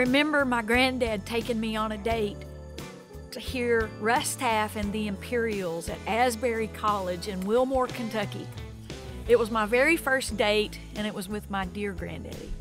remember my granddad taking me on a date to hear Russ Taff and the Imperials at Asbury College in Wilmore, Kentucky. It was my very first date, and it was with my dear granddaddy.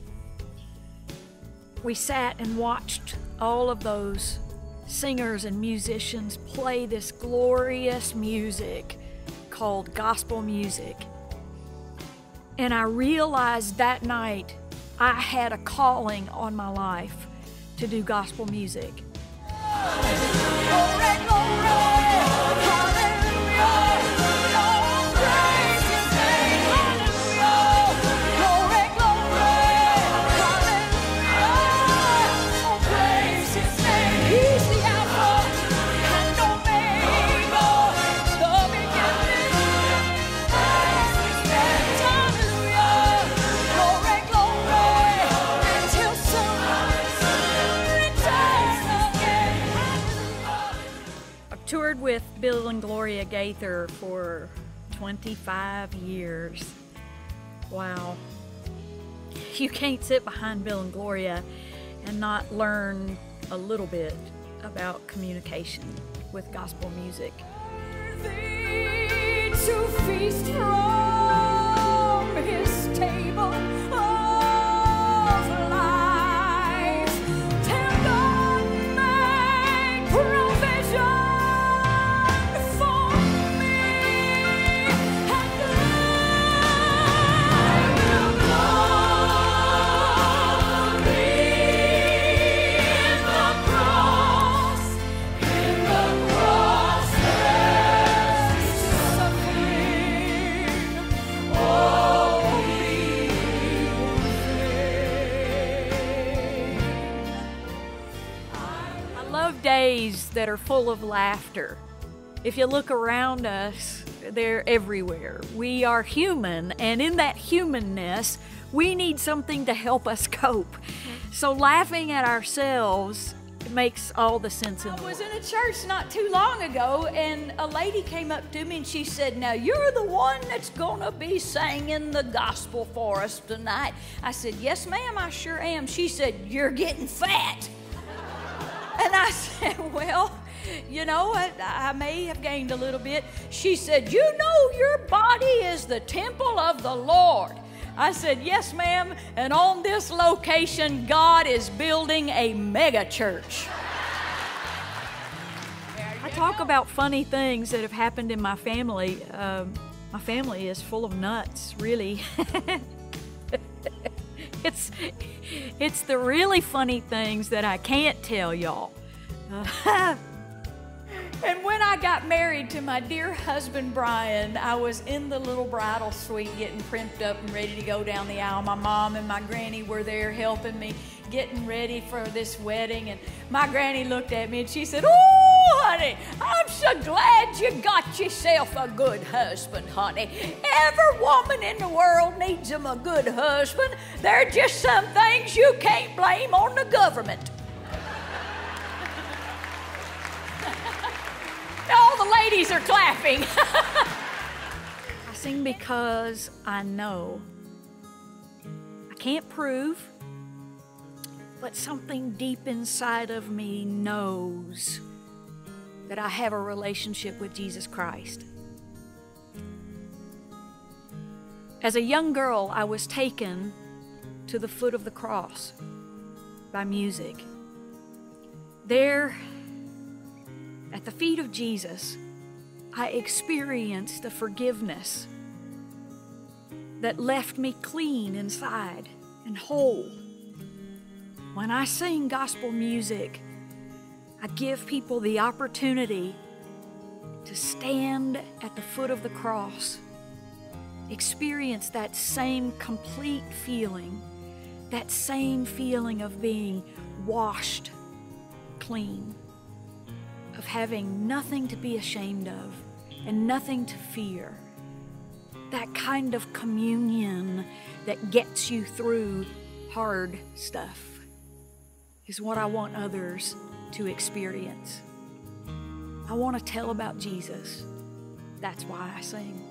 We sat and watched all of those singers and musicians play this glorious music called gospel music. And I realized that night I had a calling on my life to do gospel music. Glory, glory, hallelujah. Praise His name, hallelujah. Glory, glory, hallelujah. Oh, praise His name. He's the Alpha and Omega, the beginning. Praise His name, hallelujah. Glory, glory, until someone returns again. I've toured with Bill and Gloria Gaither for 25 years. Wow. You can't sit behind Bill and Gloria and not learn a little bit about communication with gospel music. Worthy to feast from His table of life, till God made provision for me, and glory in the cross, there's suffering, only I love days that are full of laughter. If you look around us, they're everywhere. We are human, and in that humanness, we need something to help us cope. So laughing at ourselves makes all the sense in the I was world. in a church not too long ago, and a lady came up to me and she said, "Now you're the one that's gonna be singing the gospel for us tonight." I said, "Yes, ma'am, I sure am." She said, "You're getting fat." And I said, "Well, you know, I may have gained a little bit." She said, "You know your body is the temple of the Lord." I said, "Yes, ma'am, and on this location, God is building a mega church." I talk about funny things that have happened in my family. My family is full of nuts, really. It's the really funny things that I can't tell y'all. And when I got married to my dear husband, Brian, I was in the little bridal suite getting primped up and ready to go down the aisle. My mom and my granny were there helping me getting ready for this wedding. And my granny looked at me and she said, "Oh, honey, I'm so glad you got yourself a good husband, honey. Every woman in the world needs him a good husband. There are just some things you can't blame on the government." All the ladies are clapping. I sing because I know. I can't prove, but something deep inside of me knows that I have a relationship with Jesus Christ. As a young girl, I was taken to the foot of the cross by music. There, at the feet of Jesus, I experienced a forgiveness that left me clean inside and whole. When I sing gospel music, I give people the opportunity to stand at the foot of the cross, experience that same complete feeling, that same feeling of being washed clean, of having nothing to be ashamed of and nothing to fear. That kind of communion that gets you through hard stuff is what I want others to experience. I want to tell about Jesus. That's why I sing.